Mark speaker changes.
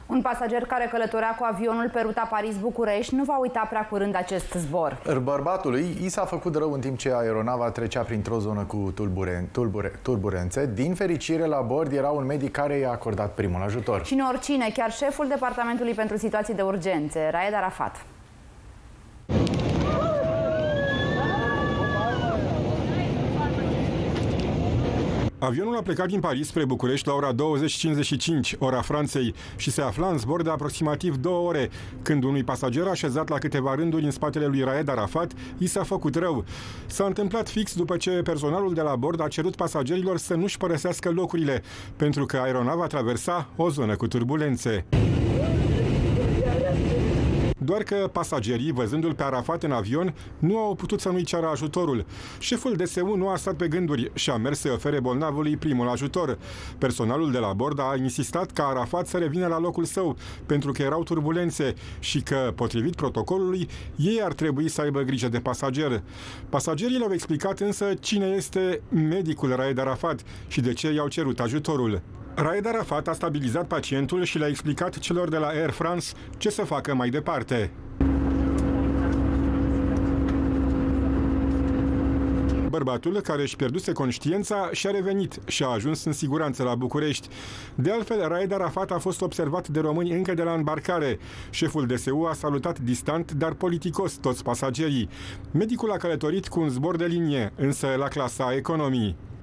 Speaker 1: Un pasager care călătorea cu avionul pe ruta Paris-București nu va uita prea curând acest zbor.
Speaker 2: Bărbatului i s-a făcut rău în timp ce aeronava trecea printr-o zonă cu turbulențe. Din fericire, la bord era un medic care i-a acordat primul ajutor.
Speaker 1: Și nu oricine, chiar șeful Departamentului pentru Situații de Urgențe, Raed Arafat.
Speaker 3: Avionul a plecat din Paris spre București la ora 20:55, ora Franței, și se afla în zbor de aproximativ 2 ore, când unui pasager așezat la câteva rânduri în spatele lui Raed Arafat i s-a făcut rău. S-a întâmplat fix după ce personalul de la bord a cerut pasagerilor să nu-și părăsească locurile, pentru că aeronava traversa o zonă cu turbulențe. Doar că pasagerii, văzându-l pe Arafat în avion, nu au putut să nu-i ceară ajutorul. Șeful DSU nu a stat pe gânduri și a mers să ofere bolnavului primul ajutor. Personalul de la bord a insistat ca Arafat să revină la locul său, pentru că erau turbulențe și că, potrivit protocolului, ei ar trebui să aibă grijă de pasager. Pasagerii le-au explicat însă cine este medicul Raed Arafat și de ce i-au cerut ajutorul. Raed Arafat a stabilizat pacientul și le-a explicat celor de la Air France ce să facă mai departe. Bărbatul, care își pierduse conștiința, și-a revenit și a ajuns în siguranță la București. De altfel, Raed Arafat a fost observat de români încă de la îmbarcare. Șeful DSU a salutat distant, dar politicos, toți pasagerii. Medicul a călătorit cu un zbor de linie, însă la clasa economii.